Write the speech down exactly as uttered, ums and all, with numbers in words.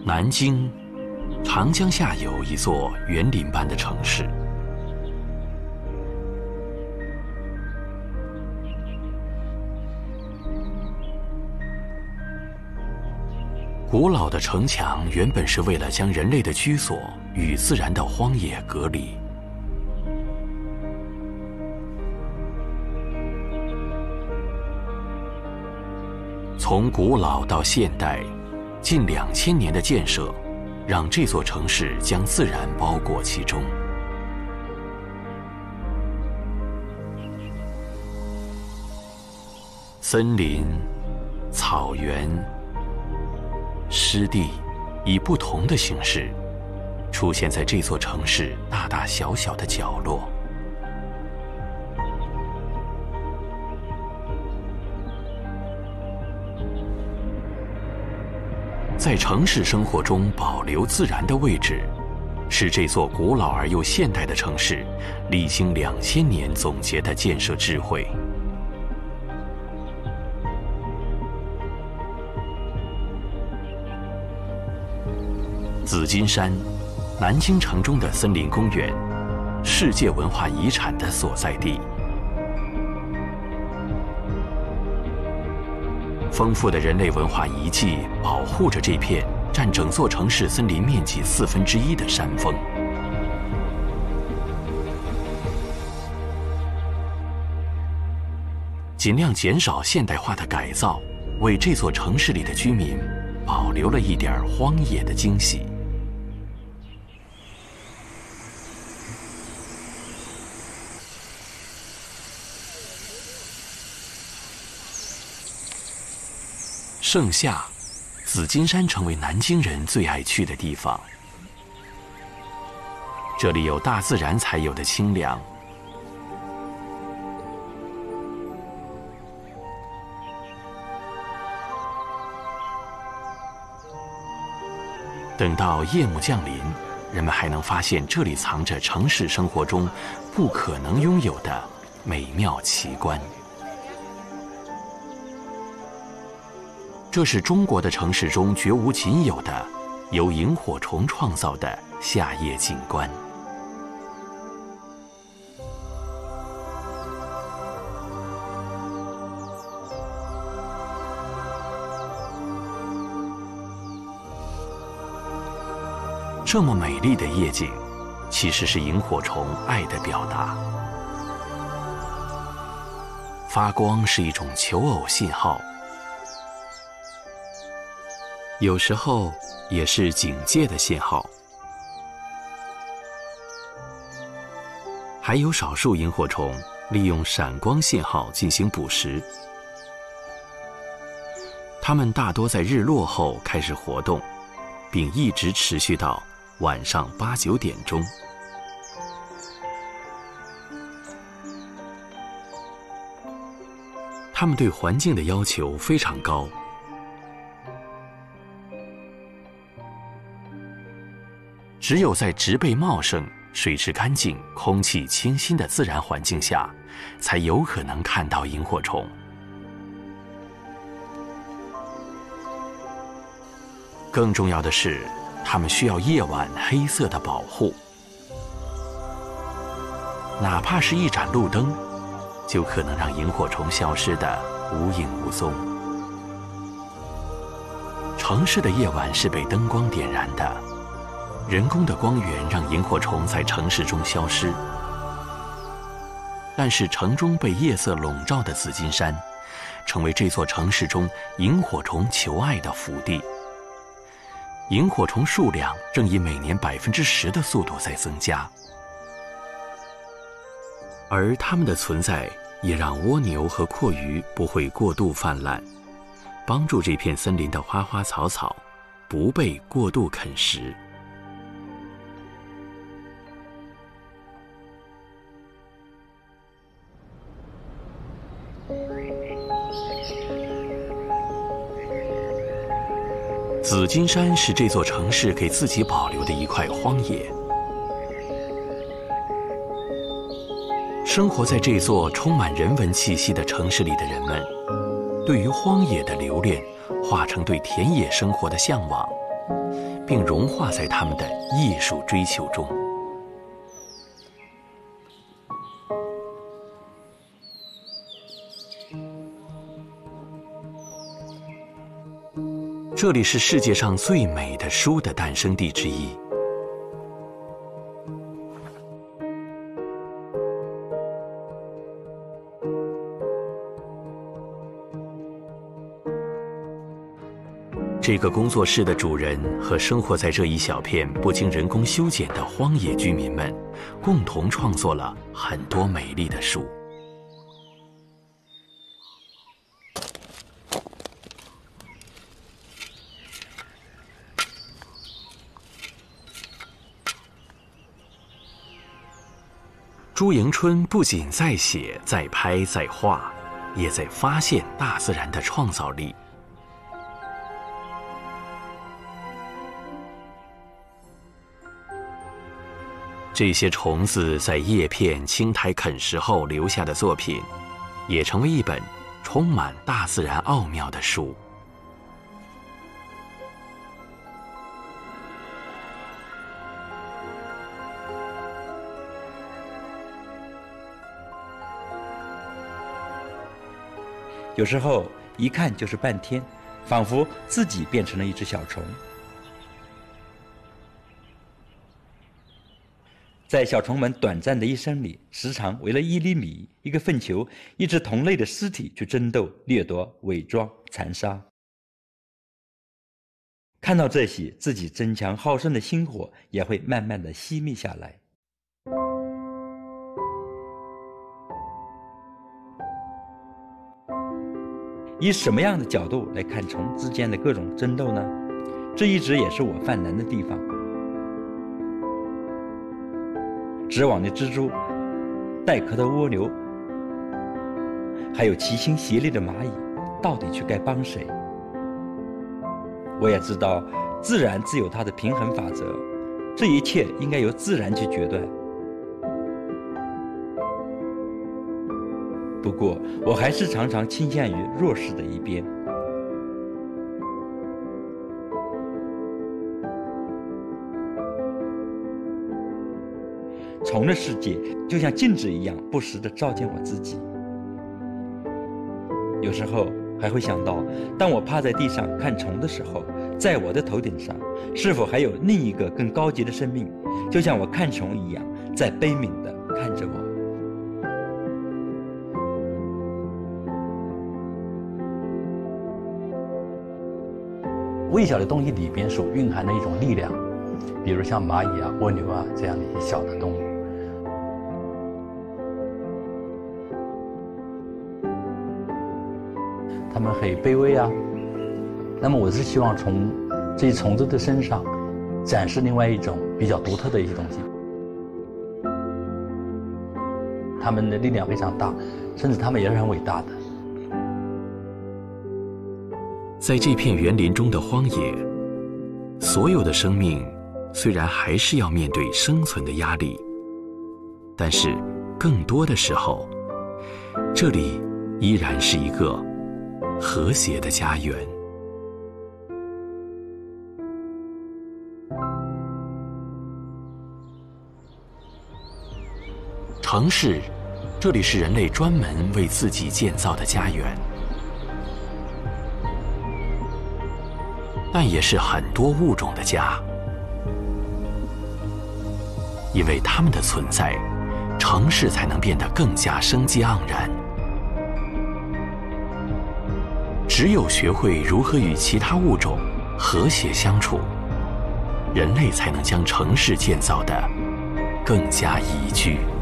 南京，长江下游一座园林般的城市。古老的城墙原本是为了将人类的居所与自然的荒野隔离。从古老到现代，近两千年的建设，让这座城市将自然包裹其中。森林、草原、湿地，以不同的形式出现在这座城市大大小小的角落。在城市生活中保留自然的位置，是这座古老而又现代的城市历经两千年总结的建设智慧。紫金山，南京城中的森林公园，世界文化遗产的所在地。丰富的人类文化遗迹保护着这片占整座城市森林面积四分之一的山峰。尽量减少现代化的改造，为这座城市里的居民保留了一点荒野的惊喜。盛夏，紫金山成为南京人最爱去的地方。这里有大自然才有的清凉。等到夜幕降临，人们还能发现这里藏着城市生活中不可能拥有的美妙奇观。这是中国的城市中绝无仅有的由萤火虫创造的夏夜景观。这么美丽的夜景，其实是萤火虫爱的表达。发光是一种求偶信号，有时候也是警戒的信号。还有少数萤火虫利用闪光信号进行捕食，它们大多在日落后开始活动，并一直持续到晚上八九点钟。它们对环境的要求非常高。只有在植被茂盛、水池干净、空气清新的自然环境下，才有可能看到萤火虫。更重要的是，它们需要夜晚黑色的保护，哪怕是一盏路灯，就可能让萤火虫消失得无影无踪。城市的夜晚是被灯光点燃的。人工的光源让萤火虫在城市中消失，但是城中被夜色笼罩的紫金山，成为这座城市中萤火虫求爱的福地。萤火虫数量正以每年百分之十的速度在增加，而它们的存在也让蜗牛和蛞蝓不会过度泛滥，帮助这片森林的花花草草不被过度啃食。紫金山是这座城市给自己保留的一块荒野。生活在这座充满人文气息的城市里的人们，对于荒野的留恋，化成对田野生活的向往， 并融化在他们的艺术追求中。这里是世界上最美的书的诞生地之一。这个工作室的主人和生活在这一小片不经人工修剪的荒野居民们，共同创作了很多美丽的书。朱迎春不仅在写、在拍、在画，也在发现大自然的创造力。这些虫子在叶片青苔啃食后留下的作品，也成为一本充满大自然奥妙的书。 有时候一看就是半天，仿佛自己变成了一只小虫。在小虫们短暂的一生里，时常为了一粒米、一个粪球、一只同类的尸体去争斗、掠夺、伪装、残杀。看到这些，自己争强好胜的心火也会慢慢的熄灭下来。以什么样的角度来看虫之间的各种争斗呢？这一直也是我犯难的地方。织网的蜘蛛、带壳的蜗牛，还有齐心协力的蚂蚁，到底去该帮谁？我也知道，自然自有它的平衡法则，这一切应该由自然去决断。不过，我还是常常倾向于弱势的一边。虫的世界就像镜子一样，不时地照见我自己。有时候还会想到，当我趴在地上看虫的时候，在我的头顶上，是否还有另一个更高级的生命，就像我看虫一样，在悲悯地看着我。 微小的东西里边所蕴含的一种力量，比如像蚂蚁啊、蜗牛啊这样的一些小的动物，它们很卑微啊。那么我是希望从这些虫子的身上展示另外一种比较独特的一些东西。它们的力量非常大，甚至它们也是很伟大的。 在这片园林中的荒野，所有的生命虽然还是要面对生存的压力，但是更多的时候，这里依然是一个和谐的家园。城市，这里是人类专门为自己建造的家园。但也是很多物种的家，因为它们的存在，城市才能变得更加生机盎然。只有学会如何与其他物种和谐相处，人类才能将城市建造得更加宜居。